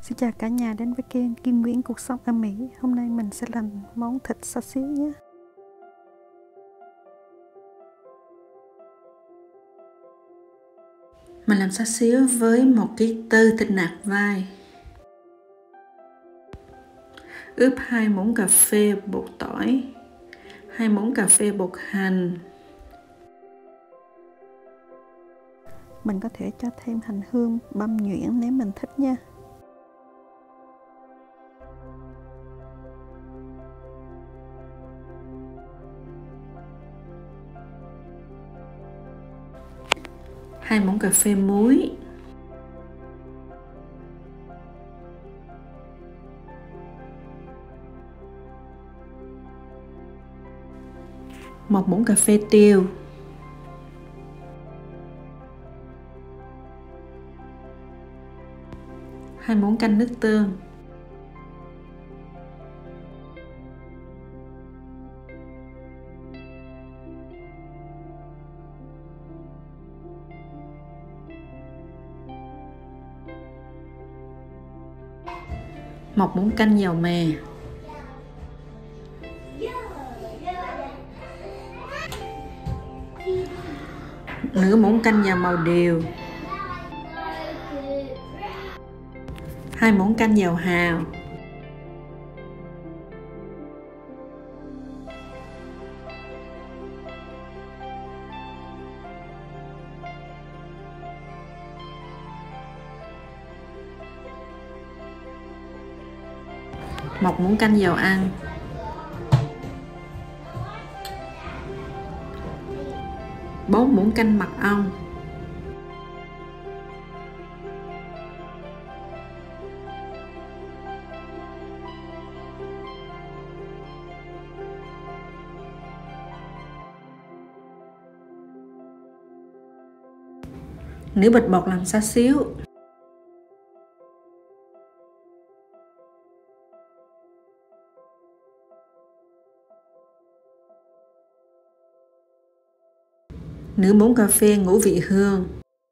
Xin chào cả nhà đến với kênh Kim Nguyễn Cuộc Sống ở Mỹ. Hôm nay mình sẽ làm món thịt xá xíu nhé. Mình làm xá xíu với 1,4 kg thịt nạc vai. Ướp 2 muỗng cà phê bột tỏi, 2 muỗng cà phê bột hành. Mình có thể cho thêm hành hương băm nhuyễn nếu mình thích nha. Hai muỗng cà phê muối. Một muỗng cà phê tiêu. Hai muỗng canh nước tương. Một muỗng canh dầu mè. Nửa muỗng canh dầu màu điều. 2 muỗng canh dầu hào. Một muỗng canh dầu ăn. Bốn muỗng canh mật ong. Nửa bịch bột làm xá xíu. Nửa muỗng cà phê ngũ vị hương.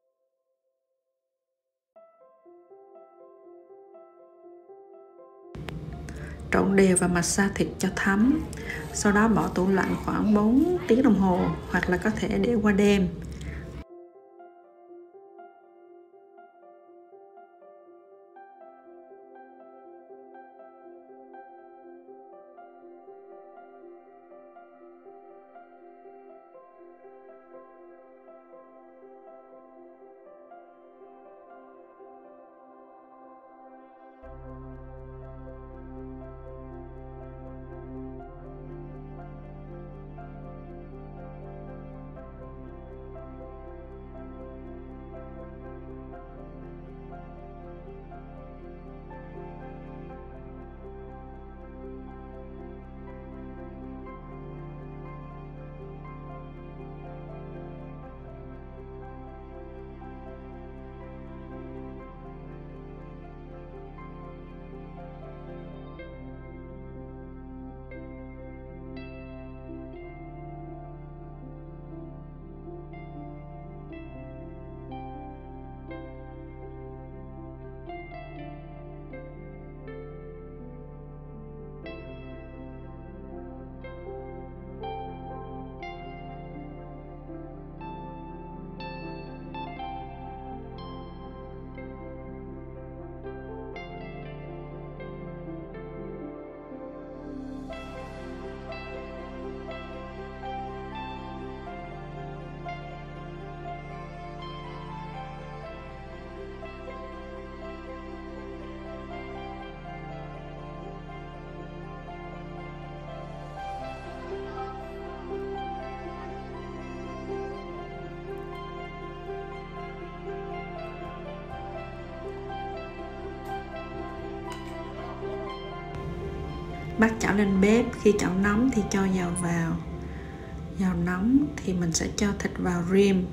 Trộn đều và massage thịt cho thấm. Sau đó bỏ tủ lạnh khoảng 4 tiếng đồng hồ hoặc là có thể để qua đêm. Bắt chảo lên bếp, khi chảo nóng thì cho dầu vào. Dầu nóng thì mình sẽ cho thịt vào rim.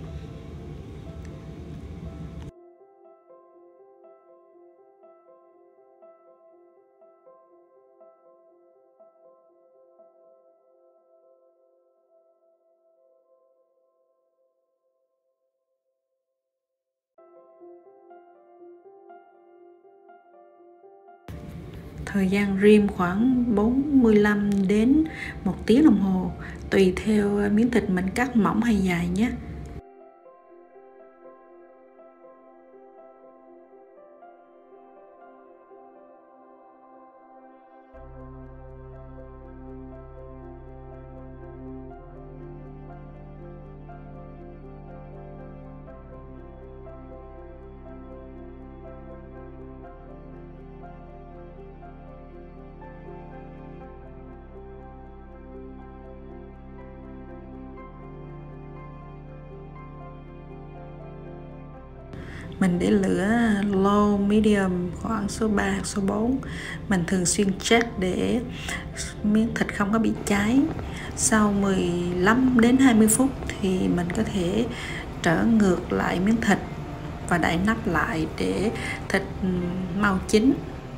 Thời gian rim khoảng 45 đến 1 tiếng đồng hồ, tùy theo miếng thịt mình cắt mỏng hay dài nhé. Mình để lửa low medium khoảng số 3 hoặc số 4. Mình thường xuyên check để miếng thịt không có bị cháy. Sau 15 đến 20 phút thì mình có thể trở ngược lại miếng thịt và đậy nắp lại để thịt mau chín.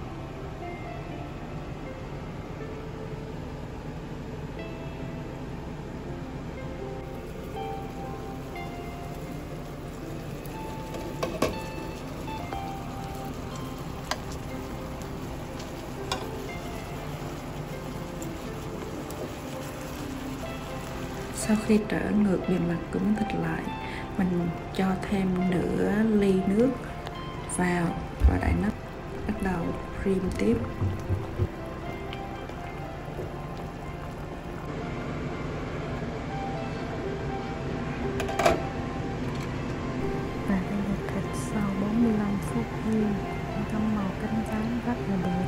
Sau khi trở ngược bề mặt của miếng thịt lại, mình cho thêm nửa ly nước vào và đậy nắp, bắt đầu rim tiếp. Và đây là thịt sau 45 phút rim, có màu cánh rán rất là đẹp.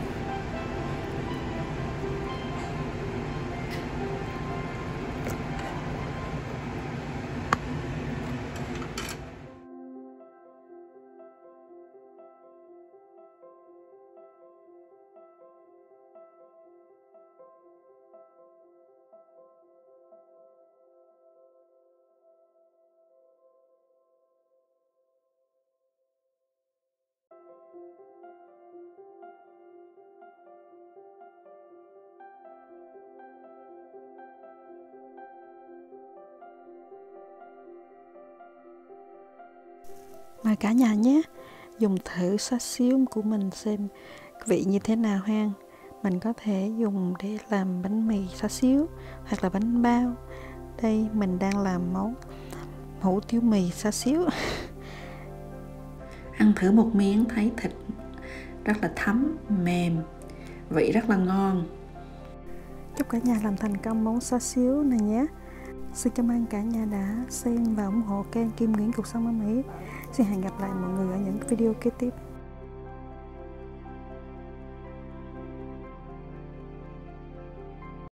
Mời cả nhà nhé, dùng thử xá xíu của mình xem vị như thế nào ha. Mình có thể dùng để làm bánh mì xá xíu hoặc là bánh bao. Đây mình đang làm món hủ tiếu mì xá xíu. Ăn thử một miếng thấy thịt rất là thấm, mềm, vị rất là ngon. Chúc cả nhà làm thành công món xá xíu này nhé. Xin cảm ơn cả nhà đã xem và ủng hộ kênh Kim Nguyễn Cuộc Sống ở Mỹ. Xin hẹn gặp lại mọi người ở những video kế tiếp.